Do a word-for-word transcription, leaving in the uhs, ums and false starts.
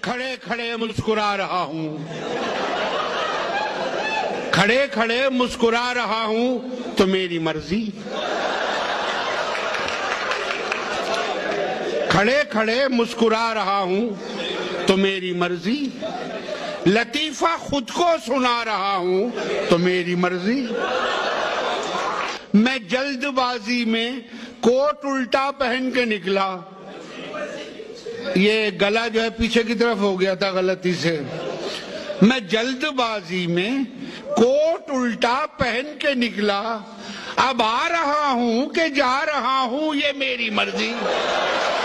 खड़े खड़े मुस्कुरा रहा हूं, खड़े खड़े मुस्कुरा रहा हूं तो मेरी मर्जी, खड़े खड़े मुस्कुरा रहा हूं तो मेरी मर्जी, लतीफा खुद को सुना रहा हूं तो मेरी मर्जी। मैं जल्दबाजी में कोट उल्टा पहन के निकला, ये गला जो है पीछे की तरफ हो गया था गलती से। मैं जल्दबाजी में कोट उल्टा पहन के निकला, अब आ रहा हूं कि जा रहा हूं ये मेरी मर्जी।